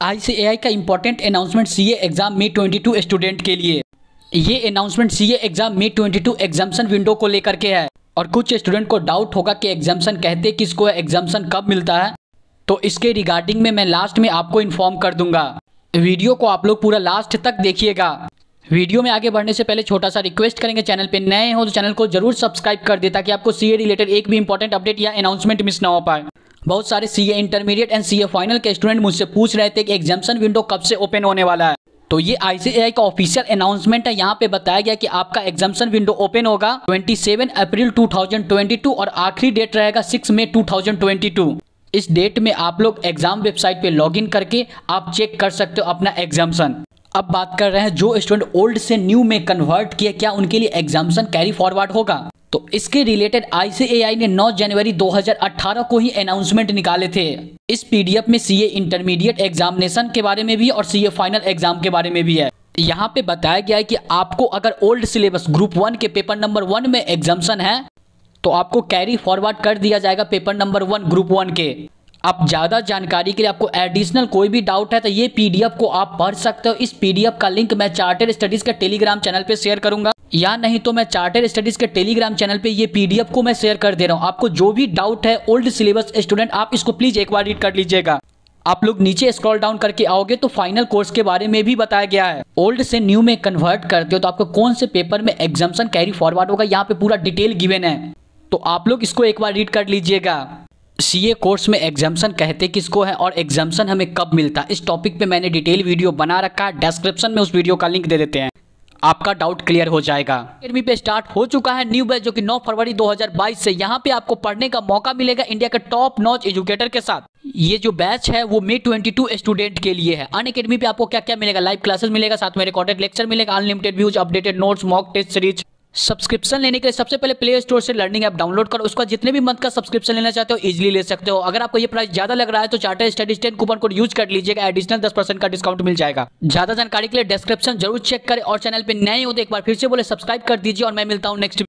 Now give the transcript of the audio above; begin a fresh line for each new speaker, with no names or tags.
ICAI का important announcement CA exam May 22 student के लिए। ये announcement CA exam May 22 exemption window को लेकर के है और कुछ स्टूडेंट को डाउट होगा कि एग्जाम्शन कहते किसको है, एग्जाम्शन कब मिलता है, तो इसके रिगार्डिंग में मैं लास्ट में आपको इन्फॉर्म कर दूंगा। वीडियो को आप लोग पूरा लास्ट तक देखिएगा। वीडियो में आगे बढ़ने से पहले छोटा सा रिक्वेस्ट करेंगे, चैनल पे नए हो तो चैनल को जरूर सब्सक्राइब कर दे ताकि आपको सीए रिलेटेड एक भी इंपॉर्टेंट अपडेट या अनाउंसमेंट मिस ना हो पाए। बहुत सारे CA intermediate and CA final के स्टूडेंट मुझसे पूछ रहे थे कि एग्जाम्शन विंडो कब से ओपन होने वाला है। तो ये ICAI का ऑफिशियल अनाउंसमेंट है। यहाँ पे बताया गया कि आपका एग्जाम्शन विंडो ओपन होगा 27 अप्रैल 2022 और आखिरी डेट रहेगा 6 मई 2022। इस डेट में आप लोग एग्जाम वेबसाइट पे लॉगिन करके आप चेक कर सकते हो अपना एग्जाम्शन। अब बात कर रहे हैं जो स्टूडेंट ओल्ड से न्यू में कन्वर्ट किए, क्या उनके लिए एग्जाम्शन कैरी फॉरवर्ड होगा? तो इसके रिलेटेड ICAI ने 9 जनवरी 2018 को ही अनाउंसमेंट निकाले थे। इस PDF में सीए इंटरमीडिएट एग्जामिनेशन के बारे में भी और सीए फाइनल एग्जाम के बारे में भी है। यहाँ पे बताया गया है कि आपको अगर ओल्ड सिलेबस ग्रुप 1 के पेपर नंबर 1 में एग्जाम्शन है तो आपको कैरी फॉरवर्ड कर दिया जाएगा पेपर नंबर 1 ग्रुप 1 के। अब ज़्यादा जानकारी के लिए आपको एडिशनल कोई भी डाउट है तो ये PDF को आप पढ़ सकते हो। इस PDF का लिंक मैं चार्टेड स्टडीज़ के टेलीग्राम चैनल पे शेयर करूंगा, या नहीं तो मैं चार्टेड स्टडीज़ के टेलीग्राम चैनल पे ये PDF को मैं शेयर कर दे रहा हूँ। आपको जो भी डाउट है ओल्ड सिलेबस स्टूडेंट, आप इसको प्लीज़ एक बार रीड कर लीजिएगा। आप लोग नीचे स्क्रॉल डाउन करके आओगे तो फाइनल कोर्स के बारे में भी बताया गया है। ओल्ड से न्यू में कन्वर्ट करते हो तो आपको कौन से पेपर में एग्जाम्शन कैरी फॉरवर्ड होगा, यहाँ पे पूरा डिटेल गिवन है, तो आप लोग इसको एक बार रीड कर लीजिएगा। सीए कोर्स में एग्जाम्शन कहते किसको है और एग्जाम्शन हमें कब मिलता है, इस टॉपिक पे मैंने डिटेल वीडियो बना रखा है। डिस्क्रिप्शन में उस वीडियो का लिंक दे देते हैं, आपका डाउट क्लियर हो जाएगा। अकेडमी पे स्टार्ट हो चुका है न्यू बैच जो कि 9 फरवरी 2022 से। यहाँ पे आपको पढ़ने का मौका मिलेगा इंडिया के टॉप नॉच एजुकेटर के साथ। ये जो बैच है वो मे 22 स्टूडेंट के लिए है। अनअकैडमी पे आपको क्या क्या मिलेगा, लाइव क्लासेस मिलेगा, साथ में रिकॉर्डेड लेक्चर मिलेगा, unlimited views, updated notes, mock test series. Subscription लेने के लिए सबसे पहले प्ले स्टोर से लर्निंग ऐप डाउनलोड करो। उसका जितने भी मंथ का सब्सक्रिप्शन लेना चाहते हो इजीली ले सकते हो। अगर आपको ये प्राइस ज्यादा लग रहा है तो chartered studies 10 coupon code use कर लीजिएगा, एडिशनल 10% का डिस्काउंट मिल जाएगा। ज्यादा जानकारी के लिए डिस्क्रिप्शन जरूर चेक करें और चैनल पे नए हो तो एक बार फिर से बोले सब्सक्राइब कर दीजिए और मैं मिलता हूँ नेक्स्ट